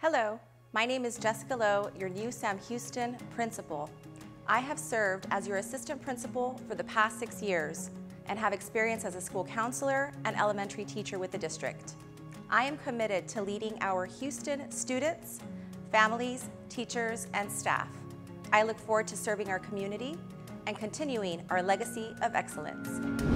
Hello, my name is Jessica Lowe, your new Sam Houston principal. I have served as your assistant principal for the past 6 years and have experience as a school counselor and elementary teacher with the district. I am committed to leading our Houston students, families, teachers, and staff. I look forward to serving our community and continuing our legacy of excellence.